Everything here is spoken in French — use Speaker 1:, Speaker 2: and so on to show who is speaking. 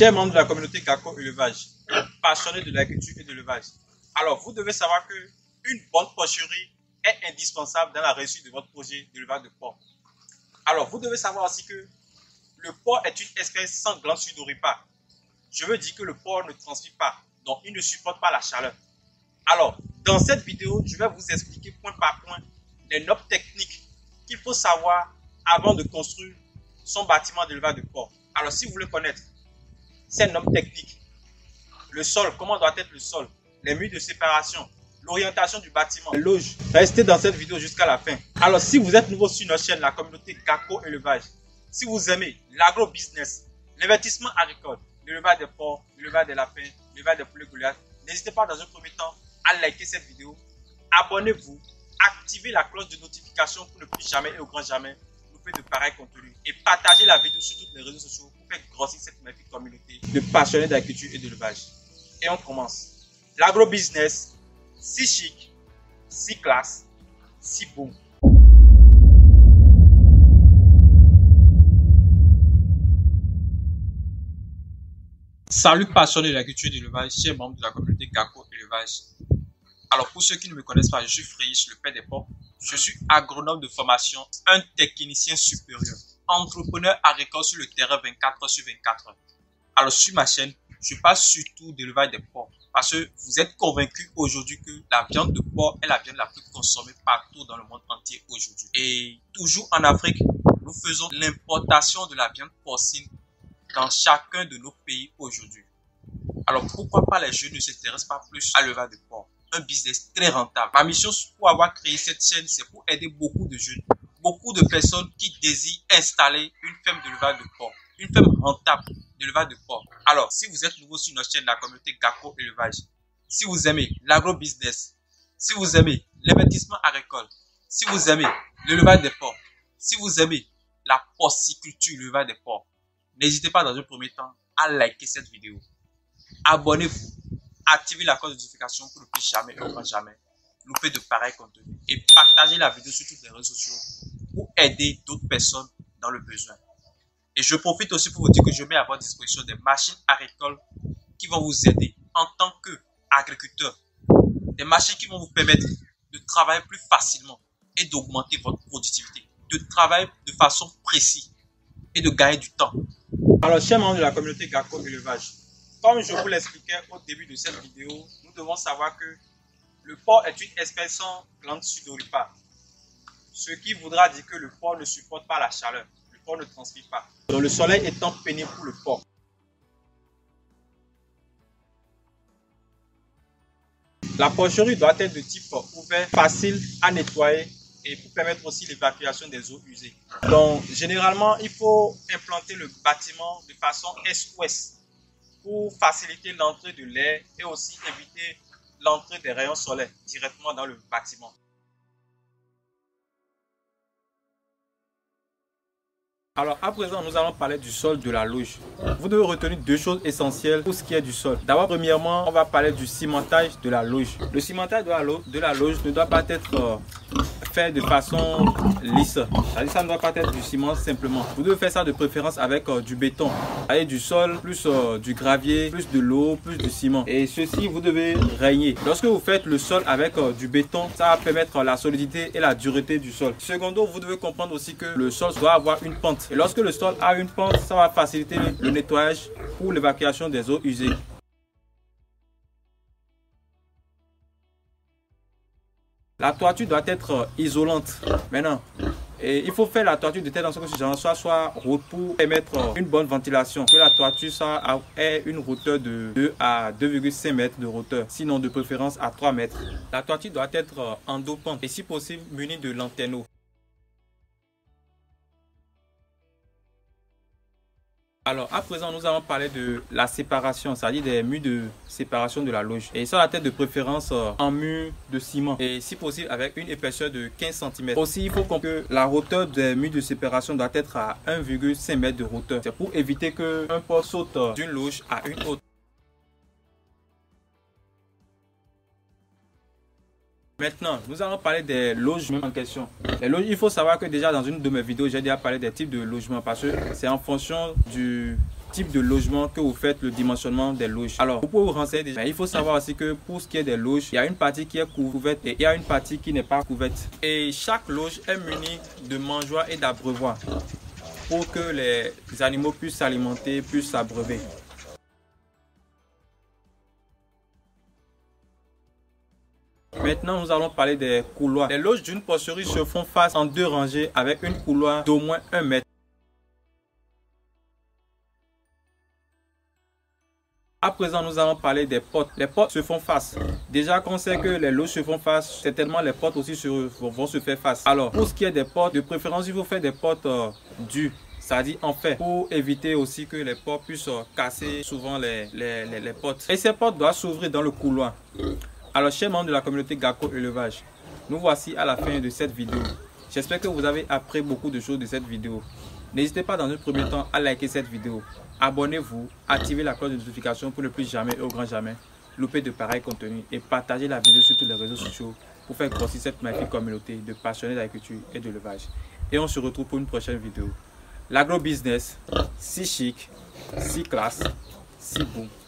Speaker 1: Chers membres de la communauté Gako Élevage, passionnés de l'agriculture et de l'élevage, alors vous devez savoir qu'une bonne porcherie est indispensable dans la réussite de votre projet d'élevage de porc. Alors vous devez savoir aussi que le porc est une espèce sans glande sudoripare. Je veux dire que le porc ne transpire pas, donc il ne supporte pas la chaleur. Alors, dans cette vidéo, je vais vous expliquer point par point les normes techniques qu'il faut savoir avant de construire son bâtiment d'élevage de porc. Alors, si vous voulez connaître ces normes techniques, le sol, comment doit être le sol, les murs de séparation, l'orientation du bâtiment, les loges, restez dans cette vidéo jusqu'à la fin. Alors, si vous êtes nouveau sur notre chaîne, la communauté Gako Élevage, si vous aimez l'agro-business, l'investissement agricole, l'élevage des porcs, l'élevage des lapins, l'élevage des poulets Goliath, n'hésitez pas dans un premier temps à liker cette vidéo, abonnez-vous, activez la cloche de notification pour ne plus jamais et au grand jamais nous faire de pareils contenus et partagez la vidéo sur toutes les réseaux sociaux pour faire grossir cette magnifique communauté de passionnés d'agriculture et d'élevage. Et on commence. L'agro-business, si chic, si classe, si beau. Salut passionnés de l'agriculture et de l'élevage, chers membres de la communauté Gako Élevage. Alors pour ceux qui ne me connaissent pas, je suis Fréich, le père des porcs. Je suis agronome de formation, un technicien supérieur, entrepreneur agricole sur le terrain 24 sur 24. Alors sur ma chaîne, je parle surtout d'élevage des porcs parce que vous êtes convaincus aujourd'hui que la viande de porc est la viande la plus consommée partout dans le monde entier aujourd'hui. Et toujours en Afrique, nous faisons l'importation de la viande porcine dans chacun de nos pays aujourd'hui. Alors pourquoi pas les jeunes ne s'intéressent pas plus à l'élevage de porc? Un business très rentable. Ma mission pour avoir créé cette chaîne, c'est pour aider beaucoup de jeunes, beaucoup de personnes qui désirent installer une ferme d'élevage de porc, une ferme rentable d'élevage de porc. Alors, si vous êtes nouveau sur notre chaîne, la communauté Gako Élevage, si vous aimez l'agro-business, si vous aimez l'investissement agricole, si vous aimez l'élevage des porcs, si vous aimez la porciculture, l'élevage des porcs, n'hésitez pas dans un premier temps à liker cette vidéo. Abonnez-vous. Activez la cloche de notification pour ne plus jamais et au grand jamais louper de pareils contenus. Et partagez la vidéo sur toutes les réseaux sociaux pour aider d'autres personnes dans le besoin. Et je profite aussi pour vous dire que je mets à votre disposition des machines agricoles qui vont vous aider en tant qu'agriculteur. Des machines qui vont vous permettre de travailler plus facilement et d'augmenter votre productivité. De travailler de façon précise et de gagner du temps. Alors, chers membres de la communauté Gako Élevage, comme je vous l'expliquais au début de cette vidéo, nous devons savoir que le porc est une espèce sans glande sudoripare. Ce qui voudra dire que le porc ne supporte pas la chaleur. Le porc ne transpire pas. Donc le soleil étant pénible pour le porc. La porcherie doit être de type ouvert, facile à nettoyer et pour permettre aussi l'évacuation des eaux usées. Donc généralement, il faut implanter le bâtiment de façon est-ouest pour faciliter l'entrée de l'air et aussi éviter l'entrée des rayons solaires directement dans le bâtiment. Alors à présent, nous allons parler du sol de la loge. Vous devez retenir deux choses essentielles pour ce qui est du sol. D'abord, premièrement, on va parler du cimentage de la loge. Le cimentage de la loge ne doit pas être fait de façon lisse. C'est-à-dire ça ne doit pas être du ciment simplement. Vous devez faire ça de préférence avec du béton. Avec du sol, plus du gravier, plus de l'eau, plus du ciment. Et ceci, vous devez régner. Lorsque vous faites le sol avec du béton, ça va permettre la solidité et la dureté du sol. Secondo, vous devez comprendre aussi que le sol doit avoir une pente. Et lorsque le sol a une pente, ça va faciliter le nettoyage ou l'évacuation des eaux usées. La toiture doit être isolante. Maintenant, il faut faire la toiture de telle sorte que ce genre soit haute pour permettre une bonne ventilation. Que la toiture ait une hauteur de 2 à 2,5 mètres de hauteur. Sinon, de préférence à 3 mètres. La toiture doit être endopente et si possible munie de lanterneaux. Alors, à présent, nous allons parler de la séparation, c'est-à-dire des murs de séparation de la loge. Et ça doit être de préférence en mur de ciment. Et si possible, avec une épaisseur de 15 cm. Aussi, il faut comprendre que la hauteur des murs de séparation doit être à 1,5 m de hauteur. C'est pour éviter qu'un porc saute d'une loge à une autre. Maintenant, nous allons parler des logements en question. Les logements, il faut savoir que déjà dans une de mes vidéos, j'ai déjà parlé des types de logements parce que c'est en fonction du
Speaker 2: type de logement que vous faites le dimensionnement des loges. Alors, pour vous renseigner déjà, il faut savoir aussi que pour ce qui est des loges, il y a une partie qui est couverte et il y a une partie qui n'est pas couverte. Et chaque loge est munie de mangeoires et d'abreuvoirs pour que les animaux puissent s'alimenter, puissent s'abreuver. Maintenant, nous allons parler des couloirs. Les loges d'une porcerie se font face en 2 rangées avec une couloir d'au moins 1 mètre. À présent, nous allons parler des portes. Les portes se font face. Déjà qu'on sait que les loges se font face, certainement les portes aussi vont se faire face. Alors, pour ce qui est des portes, de préférence, il faut faire des portes dures, c'est-à-dire en fer, pour éviter aussi que les portes puissent casser souvent les portes. Et ces portes doivent s'ouvrir dans le couloir. Alors, chers membres de la communauté Gako Élevage, nous voici à la fin de cette vidéo. J'espère que vous avez appris beaucoup de choses de cette vidéo. N'hésitez pas dans un premier temps à liker cette vidéo. Abonnez-vous, activez la cloche de notification pour ne plus jamais et au grand jamais louper de pareils contenus et partagez la vidéo sur tous les réseaux sociaux pour faire grossir cette magnifique communauté de passionnés d'agriculture et d'élevage. Et on se retrouve pour une prochaine vidéo. L'agro-business, si chic, si classe, si beau.